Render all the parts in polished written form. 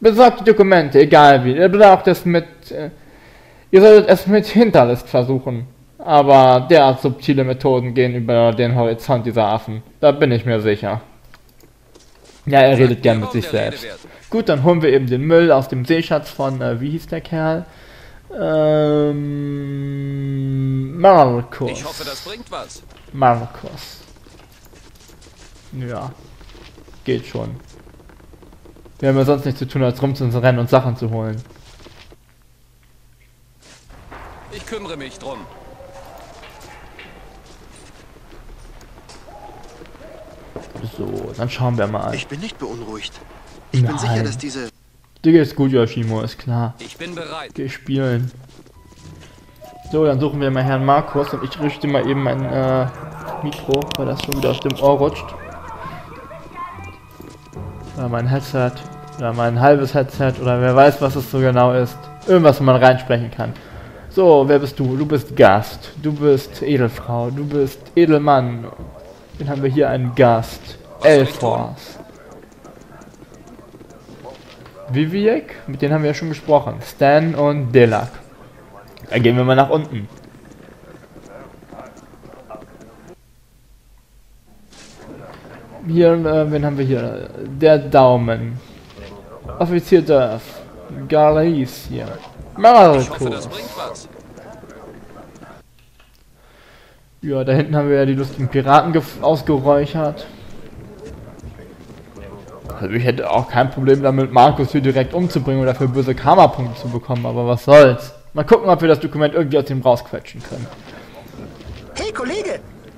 Besorgt die Dokumente, egal wie. Ihr braucht es mit... ihr solltet es mit Hinterlist versuchen. Aber derart subtile Methoden gehen über den Horizont dieser Affen. Da bin ich mir sicher. Ja, er redet gern mit sich selbst. Gut, dann holen wir eben den Müll aus dem Seeschatz von, wie hieß der Kerl? Markus. Ich hoffe, das bringt was. Markus. Ja. Geht schon. Wir haben ja sonst nichts zu tun, als rumzurennen und Sachen zu holen. Ich kümmere mich drum. So, dann schauen wir mal. Ich bin nicht beunruhigt. Ich bin sicher, dass diese... Dir geht's gut, Yoshimo, ist klar. Ich bin bereit. Geh spielen. So, dann suchen wir mal Herrn Markus und ich richte mal eben mein Mikro, weil das schon wieder aus dem Ohr rutscht. Oder mein Headset. Oder mein halbes Headset. Oder wer weiß, was es so genau ist. Irgendwas, wo man reinsprechen kann. So, wer bist du? Du bist Gast. Du bist Edelfrau. Du bist Edelmann. Dann haben wir hier einen Gast. Elforce. Viviek, mit denen haben wir ja schon gesprochen. Stan und Delak. Dann gehen wir mal nach unten. Hier, wen haben wir hier? Der Daumen. Offizier Duff. Galicia. Markus. Ich hoffe, das bringt was. Ja, da hinten haben wir ja die lustigen Piraten ausgeräuchert. Also ich hätte auch kein Problem damit, Markus hier direkt umzubringen oder dafür böse Karma-Punkte zu bekommen, aber was soll's. Mal gucken, ob wir das Dokument irgendwie aus dem rausquetschen können. Hey, Kollege!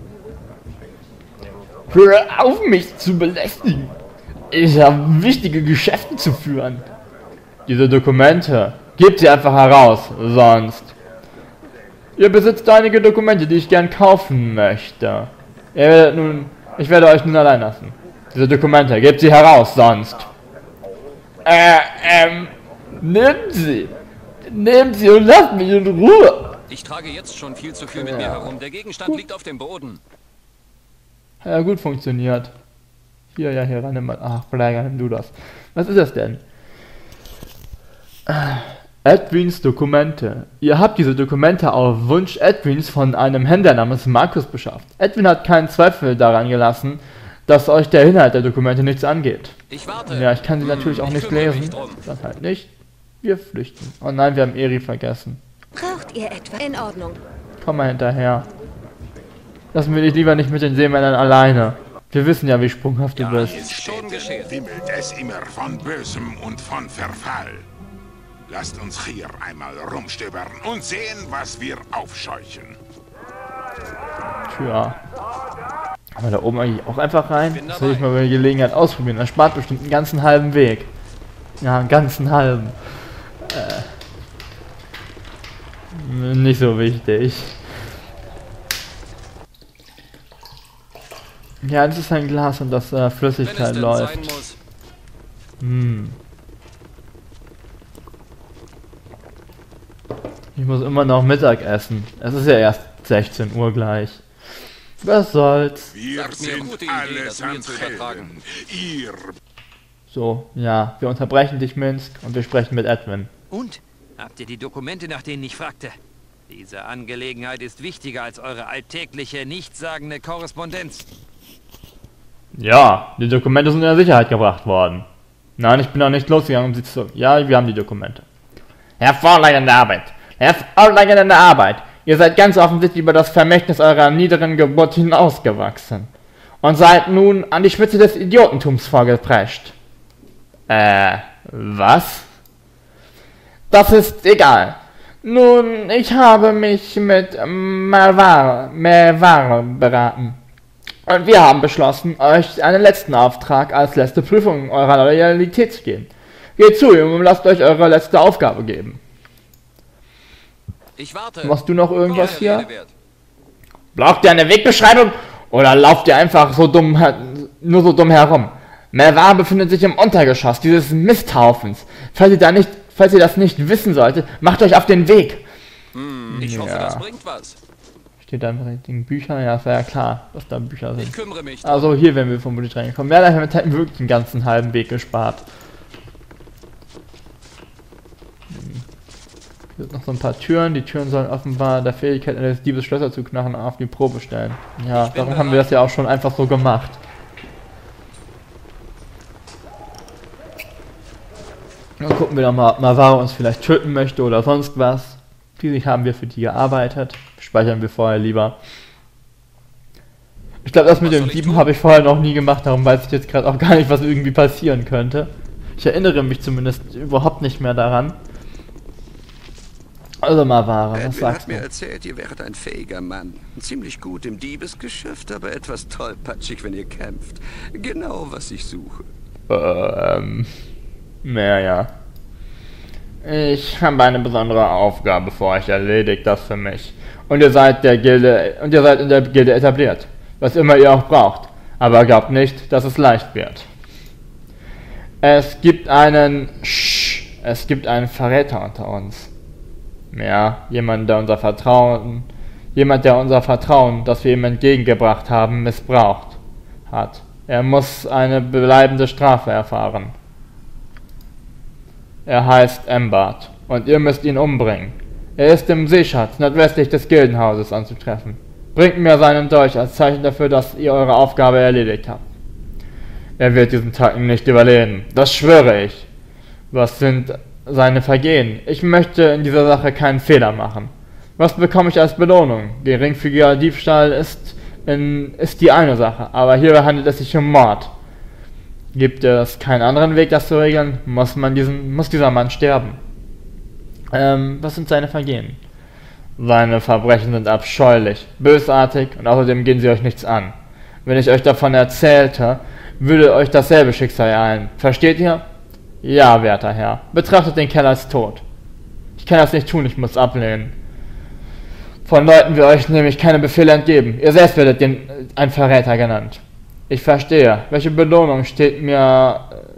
Hör auf, mich zu belästigen! Ich habe wichtige Geschäfte zu führen. Diese Dokumente, gebt sie einfach heraus, sonst... Ihr besitzt einige Dokumente, die ich gern kaufen möchte. Ich werde euch nun allein lassen. Diese Dokumente, gebt sie heraus, sonst... Nehmt sie! Nehmt sie und lasst mich in Ruhe! Ich trage jetzt schon viel zu viel mit mir herum. Der Gegenstand liegt auf dem Boden. Ja, gut funktioniert. Hier ran, nimm mal. Ach, Bleiger, nimm du das. Was ist das denn? Edwins Dokumente. Ihr habt diese Dokumente auf Wunsch Edwins von einem Händler namens Markus beschafft. Edwin hat keinen Zweifel daran gelassen, dass euch der Inhalt der Dokumente nichts angeht. Ich warte. Ja, ich kann sie natürlich auch nicht lesen. Drum. Das halt nicht. Wir flüchten. Oh nein, wir haben Eri vergessen. Braucht ihr etwa? In Ordnung. Komm mal hinterher. Lassen wir dich lieber nicht mit den Seemännern alleine. Wir wissen ja, wie sprunghaft du bist. Ist schon geschehen. Wimmelt es immer von Bösem und von Verfall. Lasst uns hier einmal rumstöbern und sehen, was wir aufscheuchen. Tja. Aber da oben eigentlich auch einfach rein? Das will ich mal bei der Gelegenheit ausprobieren. Das spart bestimmt einen ganzen halben Weg. Ja, einen ganzen halben. Nicht so wichtig. Ja, das ist ein Glas und das Flüssigkeit läuft. Ich muss immer noch Mittag essen. Es ist ja erst 16 Uhr gleich. Was soll's? Wir sind allesamt Helden. Ihr... So, ja, wir unterbrechen dich, Minsk, und wir sprechen mit Edwin. Und? Habt ihr die Dokumente, nach denen ich fragte? Diese Angelegenheit ist wichtiger als eure alltägliche, nichtssagende Korrespondenz. Ja, die Dokumente sind in der Sicherheit gebracht worden. Nein, ich bin auch nicht losgegangen, um sie zu... Ja, wir haben die Dokumente. Hervorragende Arbeit. Hervorragende Arbeit. Ihr seid ganz offensichtlich über das Vermächtnis eurer niederen Geburt hinausgewachsen. Und seid nun an die Spitze des Idiotentums vorgeprescht. Was? Das ist egal. Nun, ich habe mich mit Mervar beraten. Und wir haben beschlossen, euch einen letzten Auftrag als letzte Prüfung eurer Loyalität zu geben. Geht zu ihm und lasst euch eure letzte Aufgabe geben. Ich warte. Machst du noch irgendwas hier? Braucht ihr eine Wegbeschreibung? Oder lauft ihr einfach so dumm, nur so dumm herum? Mervar befindet sich im Untergeschoss dieses Misthaufens. Falls ihr das nicht wissen solltet, macht euch auf den Weg. Ich hoffe, das bringt was. Steht da in richtigen Büchern? Ja, ist ja klar, dass da Bücher sind. Ich kümmere mich. Also hier, wenn wir vom Bulli reingekommen. Ja, damit hätten wir wirklich den ganzen halben Weg gespart. Hier sind noch so ein paar Türen. Die Türen sollen offenbar der Fähigkeit eines Diebes Schlösser zu knacken auf die Probe stellen. Ja, darum haben wir das ja auch schon einfach so gemacht. Dann gucken wir doch mal, ob Navarro uns vielleicht töten möchte oder sonst was. Schließlich haben wir für die gearbeitet. Speichern wir vorher lieber. Ich glaube, das mit dem Dieben habe ich vorher noch nie gemacht, darum weiß ich jetzt gerade auch gar nicht, was irgendwie passieren könnte. Ich erinnere mich zumindest überhaupt nicht mehr daran. Also Navarro, was Edwin sagst hat mir du? erzählt, ihr wäret ein fähiger Mann. Ziemlich gut im Diebesgeschäft, aber etwas tollpatschig, wenn ihr kämpft. Genau, was ich suche. Naja. Ich habe eine besondere Aufgabe für euch erledigt, das für mich. Und ihr seid in der Gilde etabliert. Was immer ihr auch braucht. Aber glaubt nicht, dass es leicht wird. Es gibt einen Verräter unter uns. Ja, jemand, der unser Vertrauen, das wir ihm entgegengebracht haben, missbraucht hat. Er muss eine bleibende Strafe erfahren. Er heißt Embart und ihr müsst ihn umbringen. Er ist im Seeschatz nordwestlich des Gildenhauses anzutreffen. Bringt mir seinen Dolch als Zeichen dafür, dass ihr eure Aufgabe erledigt habt. Er wird diesen Tag nicht überleben, das schwöre ich. Was sind seine Vergehen? Ich möchte in dieser Sache keinen Fehler machen. Was bekomme ich als Belohnung? Geringfügiger Diebstahl ist die eine Sache, aber hier handelt es sich um Mord. Gibt es keinen anderen Weg, das zu regeln, muss dieser Mann sterben. Was sind seine Vergehen? Seine Verbrechen sind abscheulich, bösartig und außerdem gehen sie euch nichts an. Wenn ich euch davon erzählte, würde euch dasselbe Schicksal ereilen. Versteht ihr? Ja, werter Herr. Betrachtet den Kerl als tot. Ich kann das nicht tun, ich muss ablehnen. Von Leuten wie euch nehme ich keine Befehle entgeben. Ihr selbst werdet ein Verräter genannt. Ich verstehe. Welche Belohnung steht mir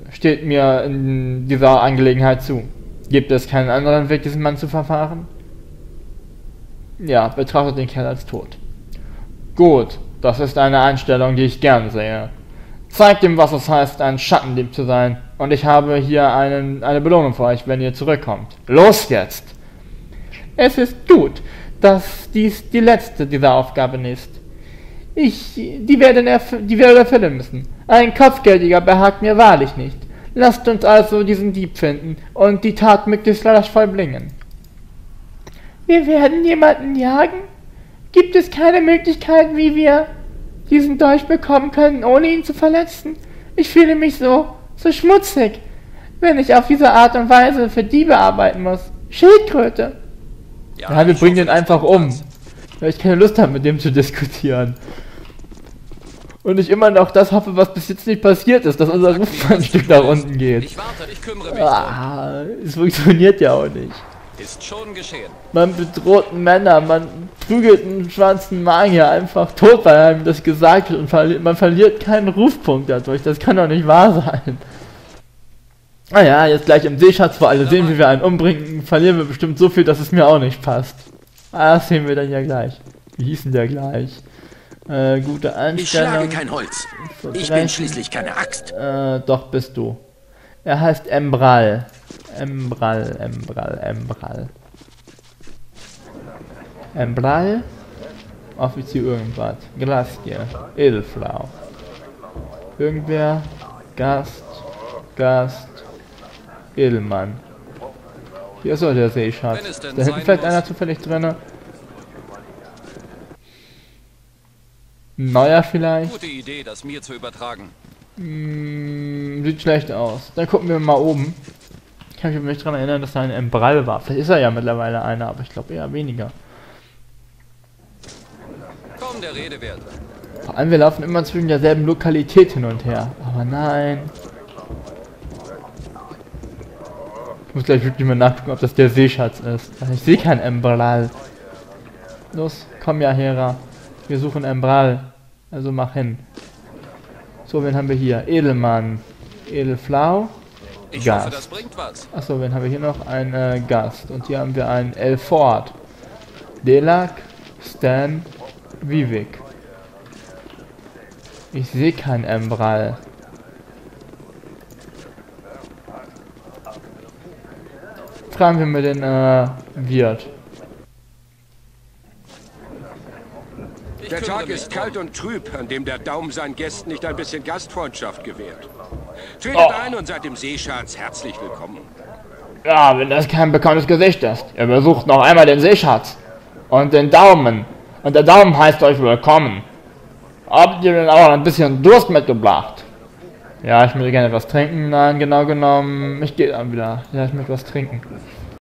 in dieser Angelegenheit zu? Gibt es keinen anderen Weg, diesen Mann zu verfahren? Ja, betrachtet den Kerl als tot. Gut, das ist eine Einstellung, die ich gern sehe. Zeigt ihm, was es heißt, ein Schattendieb zu sein. Und ich habe hier eine Belohnung für euch, wenn ihr zurückkommt. Los jetzt! Es ist gut, dass dies die letzte dieser Aufgaben ist. Die werde erfüllen müssen. Ein Kopfgeldiger behagt mir wahrlich nicht. Lasst uns also diesen Dieb finden und die Tat möglichst rasch vollbringen. Wir werden jemanden jagen? Gibt es keine Möglichkeit, wie wir diesen Dolch bekommen können, ohne ihn zu verletzen? Ich fühle mich so schmutzig, wenn ich auf diese Art und Weise für Diebe arbeiten muss. Schildkröte! Ja, wir bringen den einfach um. Weil ich keine Lust habe, mit dem zu diskutieren. Und ich immer noch das hoffe, was bis jetzt nicht passiert ist, dass unser Ruf ein Stück nach unten geht. Ich warte, ich kümmere mich. Es funktioniert ja auch nicht. Ist schon geschehen. Man bedroht Männer, man prügelt einen schwarzen Magier einfach tot, weil einem das gesagt wird und man verliert keinen Rufpunkt dadurch. Das kann doch nicht wahr sein. Naja, jetzt gleich im Seeschatz, wo alle sehen, wie wir einen umbringen, verlieren wir bestimmt so viel, dass es mir auch nicht passt. Das sehen wir dann ja gleich. Wie hieß denn der gleich? Gute Einstellung. Ich schlage kein Holz. Ich bin schließlich keine Axt. Doch bist du. Er heißt Embral. Embral. Offizier irgendwas. Glacier. Edelflau. Irgendwer. Gast. Edelmann. Hier ist doch der Seeschatz. Da hinten vielleicht einer zufällig drin. Neuer vielleicht? Gute Idee, das mir zu übertragen. Sieht schlecht aus. Dann gucken wir mal oben. Ich kann mich nicht daran erinnern, dass da ein Embral war. Vielleicht ist er ja mittlerweile einer, aber ich glaube eher weniger. Komm, der Rede wert. Vor allem, wir laufen immer zwischen derselben Lokalität hin und her. Aber nein. Ich muss gleich wirklich mal nachgucken, ob das der Seeschatz ist. Ich sehe kein Embral. Los, komm ja, Hera. Wir suchen Embral. Also mach hin. So, wen haben wir hier? Edelmann. Edelflau. Ich Gast. hoffe, das bringt was. Achso, wen haben wir hier noch? Ein Gast. Und hier haben wir einen Elford. Delak. Stan. Vivek. Ich sehe kein Embral. fragen wir mal den Wirt. Der Tag ist kalt und trüb, an dem der Daumen seinen Gästen nicht ein bisschen Gastfreundschaft gewährt. Tretet ein und seid dem Seeschatz herzlich willkommen. Ja, wenn das kein bekanntes Gesicht ist. Ihr besucht noch einmal den Seeschatz. Und den Daumen. Und der Daumen heißt euch willkommen. Habt ihr denn auch ein bisschen Durst mitgebracht? Ja, ich möchte gerne etwas trinken. Nein, genau genommen, ich gehe dann wieder. Ja, ich möchte was trinken.